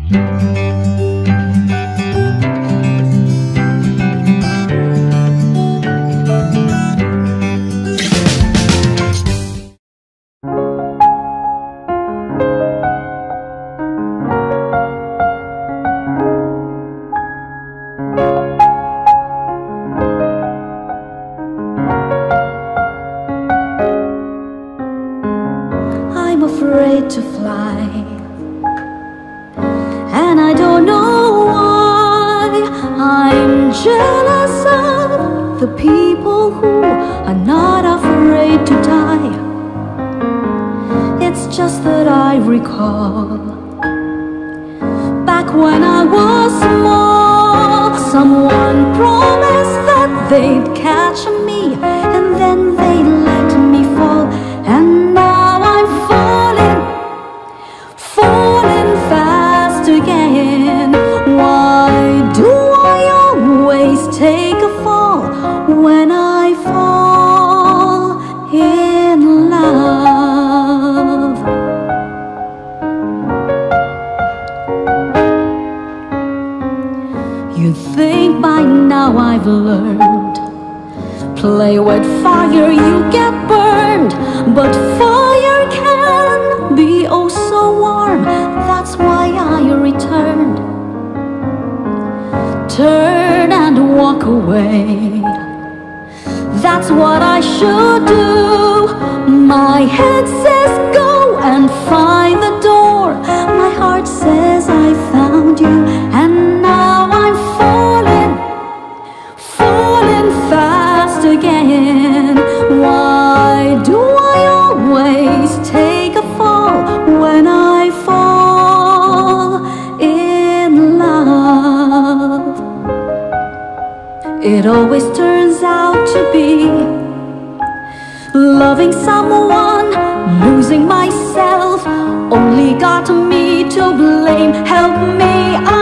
I'm afraid to fly, and I don't know why. I'm jealous of the people who are not afraid to die. It's just that I recall, back when I was small, someone promised that they'd catch me, and then they let me fall. And now I'm falling fast again. Why do I always take a fall when I fall in love? You'd think by now I've learned, play with fire, you get burned. But fire can be oh so warm. That's why I returned. Turn and walk away, that's what I should do. My head says go and find the door. My heart says I found you. And now I'm falling fast again. Why do I always take a fall when I fall in love? It always turns out to be loving someone, losing myself. Only got me to blame. Help me.